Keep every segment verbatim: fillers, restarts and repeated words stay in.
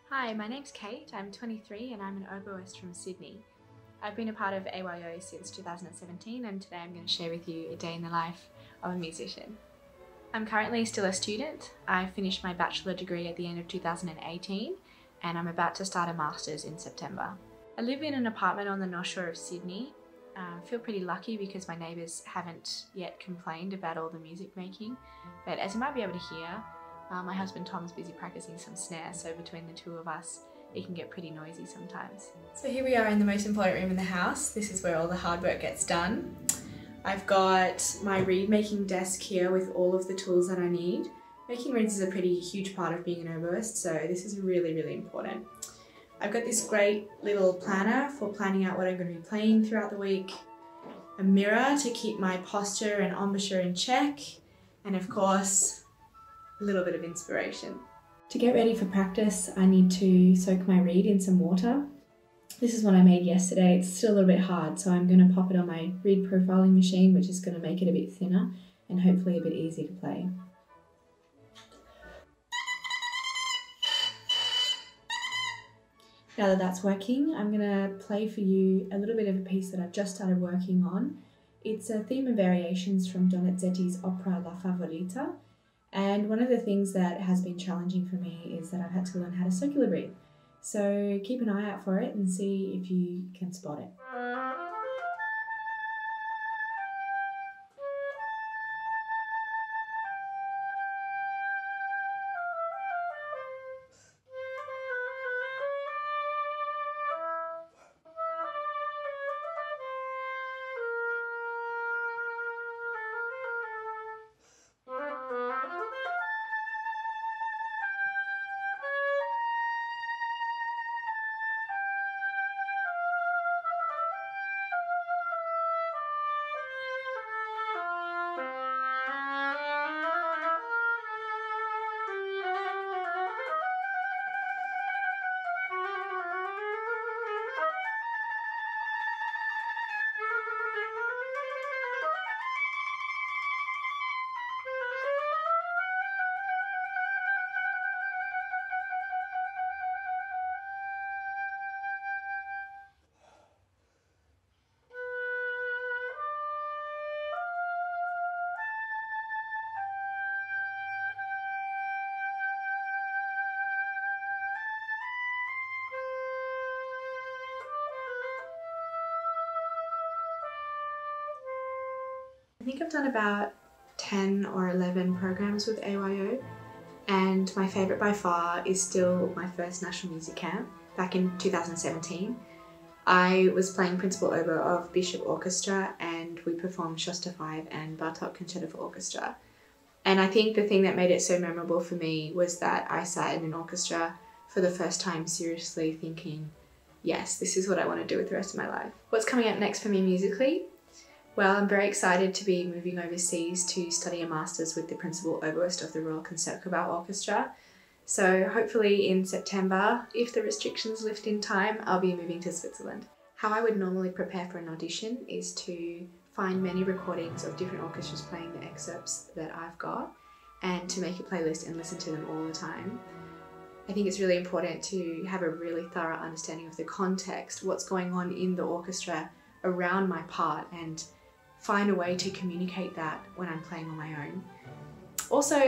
Hi, my name's Kate, I'm twenty-three and I'm an oboist from Sydney. I've been a part of A Y O since two thousand seventeen and today I'm going to share with you a day in the life of a musician. I'm currently still a student. I finished my bachelor degree at the end of two thousand eighteen and I'm about to start a master's in September. I live in an apartment on the North Shore of Sydney. I uh, feel pretty lucky because my neighbours haven't yet complained about all the music making, but as you might be able to hear, Uh, my husband Tom's busy practicing some snare, so between the two of us it can get pretty noisy sometimes. So here we are in the most important room in the house. This is where all the hard work gets done. I've got my reed making desk here with all of the tools that I need. Making reeds is a pretty huge part of being an oboist, so this is really, really important. I've got this great little planner for planning out what I'm going to be playing throughout the week, a mirror to keep my posture and embouchure in check, and of course, a little bit of inspiration. To get ready for practice, I need to soak my reed in some water. This is what I made yesterday. It's still a little bit hard, so I'm going to pop it on my reed profiling machine, which is going to make it a bit thinner and hopefully a bit easier to play. Now that that's working, I'm going to play for you a little bit of a piece that I've just started working on. It's a theme and variations from Donizetti's opera La Favorita. And one of the things that has been challenging for me is that I've had to learn how to circular reed. So keep an eye out for it and see if you can spot it. I think I've done about ten or eleven programs with A Y O, and my favourite by far is still my first National Music Camp back in two thousand seventeen. I was playing principal oboe of Bishop Orchestra and we performed Shasta five and Bartok Concerto for Orchestra. And I think the thing that made it so memorable for me was that I sat in an orchestra for the first time seriously thinking, yes, this is what I want to do with the rest of my life. What's coming up next for me musically? Well, I'm very excited to be moving overseas to study a master's with the principal oboist of the Royal Concertgebouw Orchestra. So hopefully in September, if the restrictions lift in time, I'll be moving to Switzerland. How I would normally prepare for an audition is to find many recordings of different orchestras playing the excerpts that I've got and to make a playlist and listen to them all the time. I think it's really important to have a really thorough understanding of the context, what's going on in the orchestra around my part, and find a way to communicate that when I'm playing on my own. Also,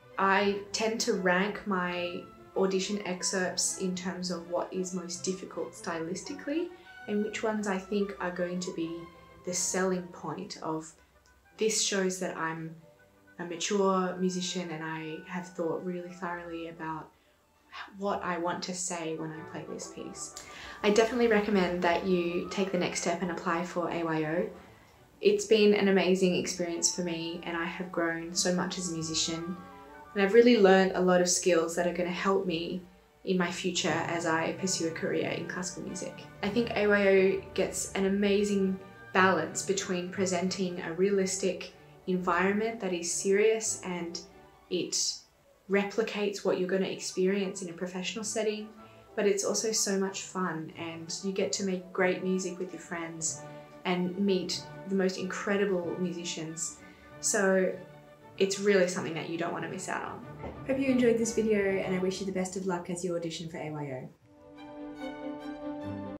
I tend to rank my audition excerpts in terms of what is most difficult stylistically and which ones I think are going to be the selling point of this shows that I'm a mature musician and I have thought really thoroughly about what I want to say when I play this piece. I definitely recommend that you take the next step and apply for A Y O. It's been an amazing experience for me and I have grown so much as a musician, and I've really learned a lot of skills that are going to help me in my future as I pursue a career in classical music. I think A Y O gets an amazing balance between presenting a realistic environment that is serious and it replicates what you're going to experience in a professional setting, but it's also so much fun and you get to make great music with your friends and meet the most incredible musicians. So it's really something that you don't want to miss out on. Hope you enjoyed this video and I wish you the best of luck as you audition for A Y O.